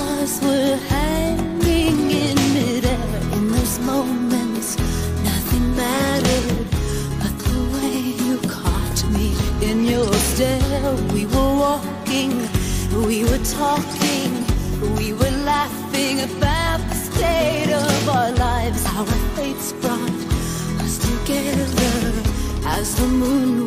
stars were hanging in midair. In those moments, nothing mattered but the way you caught me in your stare. We were walking, we were talking, we were laughing about the state of our lives, how our fates brought us together as the moon